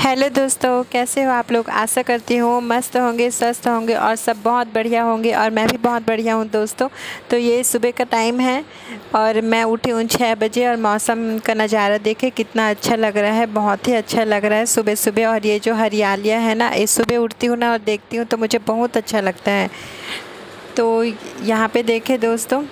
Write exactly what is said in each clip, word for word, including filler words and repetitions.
Hello दोस्तों, कैसे हो आप लोग। आशा करती हूँ मस्त होंगे, स्वस्थ होंगे और सब बहुत बढ़िया होंगे। और मैं भी बहुत बढ़िया हूँ दोस्तों। तो ये सुबह का टाइम है और मैं उठी हूँ छः बजे और मौसम का नज़ारा देखे कितना अच्छा लग रहा है। बहुत ही अच्छा लग रहा है सुबह सुबह। और ये जो हरियालियाँ है ना, इस सुबह उठती हूँ ना और देखती हूँ तो मुझे बहुत अच्छा लगता है। तो यहाँ पे देखे दोस्तों,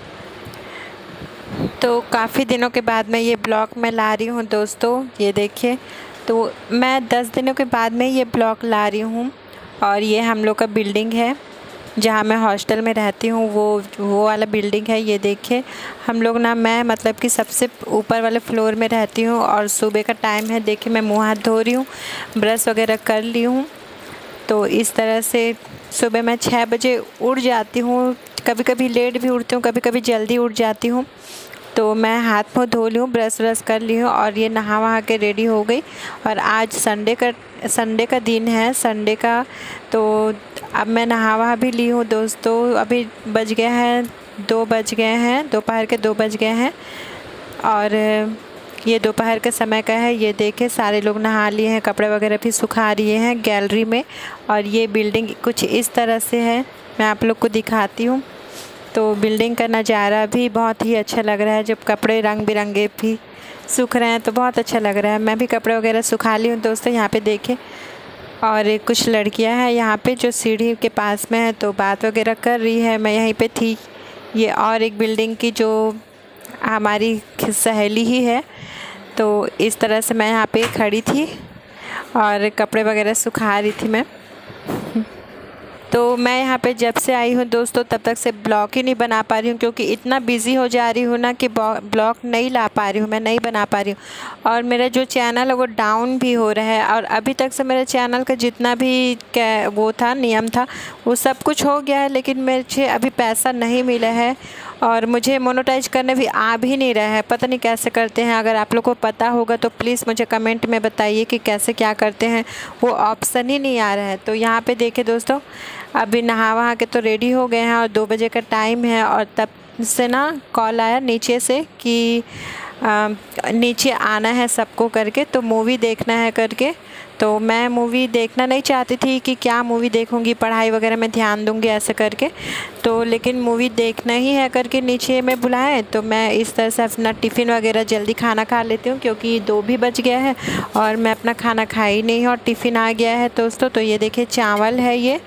तो काफ़ी दिनों के बाद मैं ये ब्लॉग में ला रही हूँ दोस्तों। ये देखिए, तो मैं दस दिनों के बाद में ये ब्लॉग ला रही हूँ। और ये हम लोग का बिल्डिंग है जहाँ मैं हॉस्टल में रहती हूँ, वो वो वाला बिल्डिंग है। ये देखिए, हम लोग ना, मैं मतलब कि सबसे ऊपर वाले फ्लोर में रहती हूँ। और सुबह का टाइम है, देखिए मैं मुँह हाथ धो रही हूँ, ब्रश वगैरह कर ली हूँ। तो इस तरह से सुबह मैं छः बजे उठ जाती हूँ। कभी कभी लेट भी उठती हूँ, कभी कभी जल्दी उठ जाती हूँ। तो मैं हाथ मुँह धो ली हूँ, ब्रश व्रश कर ली हूँ और ये नहा वहा के रेडी हो गई। और आज संडे का संडे का दिन है, संडे का। तो अब मैं नहा वहा भी ली हूँ दोस्तों। अभी बज गए हैं दो बज गए हैं दोपहर के दो बज गए हैं और ये दोपहर के समय का है। ये देखे सारे लोग नहा लिए हैं, कपड़े वगैरह भी सुखा लिए हैं गैलरी में। और ये बिल्डिंग कुछ इस तरह से है, मैं आप लोग को दिखाती हूँ। तो बिल्डिंग का नज़ारा भी बहुत ही अच्छा लग रहा है। जब कपड़े रंग बिरंगे भी सूख रहे हैं तो बहुत अच्छा लग रहा है। मैं भी कपड़े वगैरह सुखा ली हूँ दोस्तों। यहाँ पे देखें, और कुछ लड़कियां हैं यहाँ पे जो सीढ़ी के पास में है, तो बात वगैरह कर रही है। मैं यहीं पे थी। ये और एक बिल्डिंग की जो हमारी सहेली ही है, तो इस तरह से मैं यहाँ पे खड़ी थी और कपड़े वगैरह सुखा रही थी मैं। तो मैं यहाँ पे जब से आई हूँ दोस्तों, तब तक से ब्लॉग ही नहीं बना पा रही हूँ, क्योंकि इतना बिज़ी हो जा रही हूँ ना कि ब्लॉग नहीं ला पा रही हूँ, मैं नहीं बना पा रही हूँ। और मेरा जो चैनल है वो डाउन भी हो रहा है। और अभी तक से मेरे चैनल का जितना भी वो था, नियम था, वो सब कुछ हो गया है, लेकिन मुझे अभी पैसा नहीं मिला है। और मुझे मोनेटाइज करने भी आ भी नहीं रहा है, पता नहीं कैसे करते हैं। अगर आप लोग को पता होगा तो प्लीज़ मुझे कमेंट में बताइए कि कैसे क्या करते हैं। वो ऑप्शन ही नहीं आ रहा है। तो यहाँ पे देखे दोस्तों, अभी नहा वहा के तो रेडी हो गए हैं और दो बजे का टाइम है। और तब से ना कॉल आया नीचे से कि आ, नीचे आना है सबको करके, तो मूवी देखना है करके। तो मैं मूवी देखना नहीं चाहती थी कि क्या मूवी देखूंगी, पढ़ाई वगैरह में ध्यान दूंगी ऐसे करके। तो लेकिन मूवी देखना ही है करके नीचे में बुलाए, तो मैं इस तरह से अपना टिफ़िन वगैरह जल्दी खाना खा लेती हूँ, क्योंकि दो भी बज गया है और मैं अपना खाना खाई नहीं और टिफ़िन आ गया है दोस्तों। तो ये देखिए चावल है ये,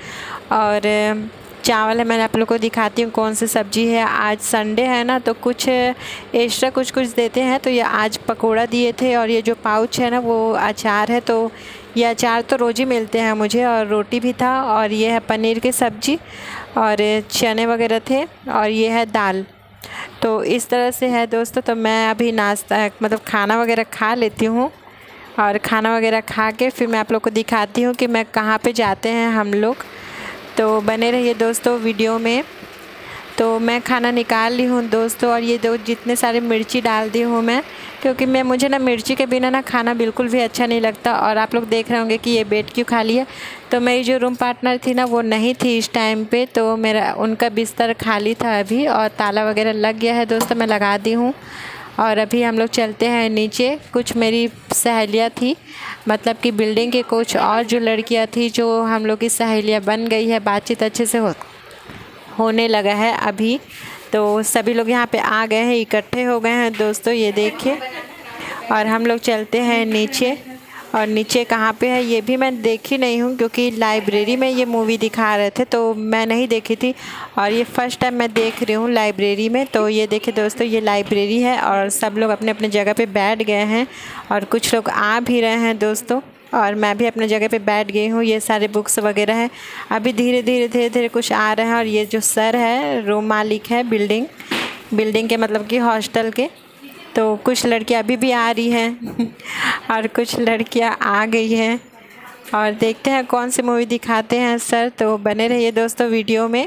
और चावल है। मैंने आप लोग को दिखाती हूँ कौन सी सब्ज़ी है। आज संडे है ना, तो कुछ एक्स्ट्रा कुछ कुछ देते हैं। तो ये आज पकोड़ा दिए थे और ये जो पाउच है ना वो अचार है। तो ये अचार तो रोज़ ही मिलते हैं मुझे, और रोटी भी था। और ये है पनीर की सब्ज़ी और चने वगैरह थे, और ये है दाल। तो इस तरह से है दोस्तों। तो मैं अभी नाश्ता मतलब खाना वगैरह खा लेती हूँ, और खाना वगैरह खा के फिर मैं आप लोग को दिखाती हूँ कि मैं कहाँ पे जाते हैं हम लोग। तो बने रहिए दोस्तों वीडियो में। तो मैं खाना निकाल ली हूँ दोस्तों, और ये दो जितने सारे मिर्ची डाल दी हूँ मैं, क्योंकि मैं मुझे ना मिर्ची के बिना ना खाना बिल्कुल भी अच्छा नहीं लगता। और आप लोग देख रहे होंगे कि ये बेड क्यों खाली है। तो मेरी जो रूम पार्टनर थी ना, वो नहीं थी इस टाइम पे, तो मेरा उनका बिस्तर खाली था अभी, और ताला वगैरह लग गया है दोस्तों, मैं लगा दी हूँ। और अभी हम लोग चलते हैं नीचे। कुछ मेरी सहेलियाँ थी, मतलब कि बिल्डिंग के कुछ और जो लड़कियाँ थी, जो हम लोग की सहेलियाँ बन गई है, बातचीत अच्छे से हो होने लगा है अभी। तो सभी लोग यहाँ पे आ गए हैं, इकट्ठे हो गए हैं दोस्तों, ये देखिए। और हम लोग चलते हैं नीचे। और नीचे कहाँ पे है ये भी मैं देखी नहीं हूँ, क्योंकि लाइब्रेरी में ये मूवी दिखा रहे थे तो मैं नहीं देखी थी, और ये फर्स्ट टाइम मैं देख रही हूँ लाइब्रेरी में। तो ये देखिए दोस्तों, ये लाइब्रेरी है और सब लोग अपने अपने जगह पे बैठ गए हैं, और कुछ लोग आ भी रहे हैं दोस्तों। और मैं भी अपने जगह पे बैठ गई हूँ। ये सारे बुक्स वगैरह हैं। अभी धीरे धीरे धीरे धीरे कुछ आ रहे हैं। और ये जो सर है, रूम मालिक है बिल्डिंग बिल्डिंग के, मतलब कि हॉस्टल के। तो कुछ लड़कियां अभी भी आ रही हैं और कुछ लड़कियां आ गई हैं। और देखते हैं कौन सी मूवी दिखाते हैं सर। तो बने रहिए दोस्तों वीडियो में।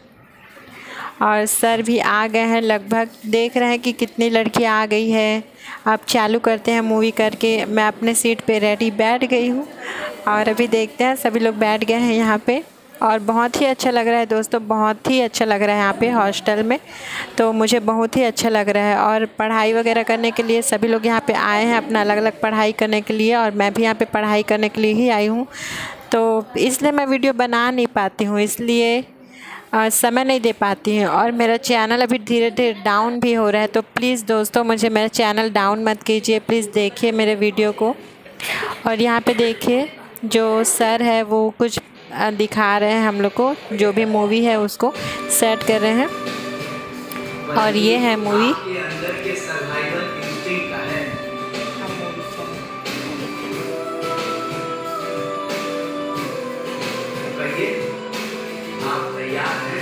और सर भी आ गए हैं, लगभग देख रहे हैं कि कितनी लड़कियां आ गई है। अब चालू करते हैं मूवी करके। मैं अपने सीट पे रेडी बैठ गई हूँ, और अभी देखते हैं सभी लोग बैठ गए हैं यहाँ पे। और बहुत ही अच्छा लग रहा है दोस्तों, बहुत ही अच्छा लग रहा है यहाँ पे हॉस्टल में। तो मुझे बहुत ही अच्छा लग रहा है और पढ़ाई वगैरह करने के लिए सभी लोग यहाँ पे आए हैं अपना अलग अलग पढ़ाई करने के लिए, और मैं भी यहाँ पे पढ़ाई करने के लिए ही आई हूँ। तो इसलिए मैं वीडियो बना नहीं पाती हूँ, इसलिए आ, समय नहीं दे पाती हूँ, और मेरा चैनल अभी धीरे धीरे डाउन भी हो रहा है। तो प्लीज़ दोस्तों मुझे मेरा चैनल डाउन मत कीजिए, प्लीज़ देखिए मेरे वीडियो को। और यहाँ पे देखिए जो सर है वो कुछ दिखा रहे हैं हम लोग को, जो भी मूवी है उसको सेट कर रहे हैं, और ये है मूवी। आप तैयार हैं?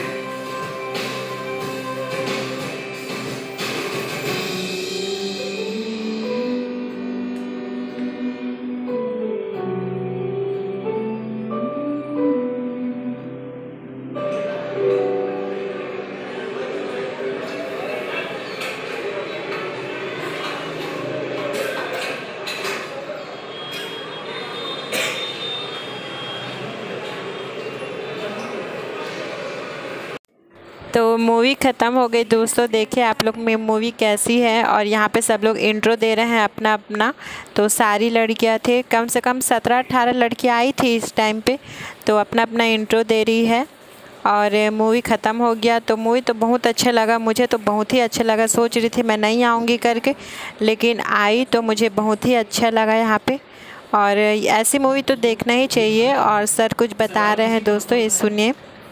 तो मूवी ख़त्म हो गई दोस्तों, देखिए आप लोग में मूवी कैसी है। और यहाँ पे सब लोग इंट्रो दे रहे हैं अपना अपना। तो सारी लड़कियाँ थे, कम से कम सत्रह अठारह लड़कियाँ आई थी इस टाइम पे, तो अपना अपना इंट्रो दे रही है। और मूवी ख़त्म हो गया। तो मूवी तो बहुत अच्छा लगा, मुझे तो बहुत ही अच्छा लगा। सोच रही थी मैं नहीं आऊँगी करके, लेकिन आई तो मुझे बहुत ही अच्छा लगा यहाँ पे। और ऐसी मूवी तो देखना ही चाहिए। और सर कुछ बता रहे हैं दोस्तों, ये सुनिए।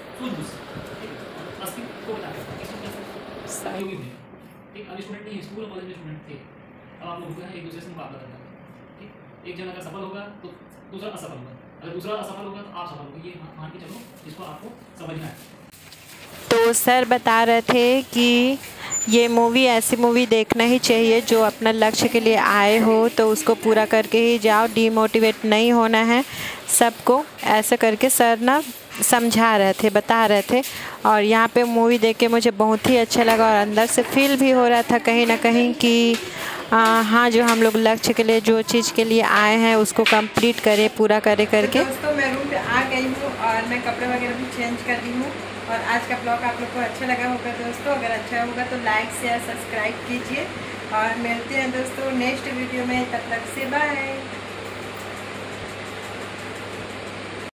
एक अन्य स्टूडेंट नहीं, स्कूल और कॉलेज में स्टूडेंट थे। अब आप लोग एक दूसरे से मुकाबला करना है, ठीक। एक जन अगर सफल होगा तो दूसरा असफल होगा, अगर दूसरा असफल होगा तो आप सफल होगा। ये मान के चलो, जिसको आपको समझना है। तो सर बता रहे थे कि ये मूवी ऐसी मूवी देखना ही चाहिए जो अपना लक्ष्य के लिए आए हो तो उसको पूरा करके ही जाओ, डीमोटिवेट नहीं होना है सबको, ऐसे करके सर ना समझा रहे थे, बता रहे थे। और यहाँ पे मूवी देख के मुझे बहुत ही अच्छा लगा, और अंदर से फील भी हो रहा था कहीं ना कहीं कि आ, हाँ जो हम लोग लक्ष्य के लिए जो चीज़ के लिए आए हैं उसको कंप्लीट करें, पूरा करे करके। दोस्तों मैं रूम पे आ गई हूँ और मैं कपड़े वगैरह भी चेंज कर दी हूँ। और आज का ब्लॉग आप लोग को अच्छा लगा होगा दोस्तों, अगर अच्छा होगा तो लाइक शेयर सब्सक्राइब कीजिए। और मिलते हैं दोस्तों नेक्स्ट वीडियो में, तब तक से बाय।